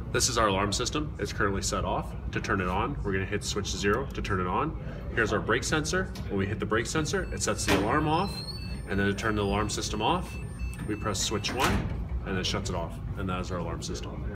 This is our alarm system. It's currently set off. To turn it on, we're going to hit switch 0 to turn it on. Here's our brake sensor. When we hit the brake sensor, it sets the alarm off. And then to turn the alarm system off, we press switch 1 and it shuts it off. And that is our alarm system.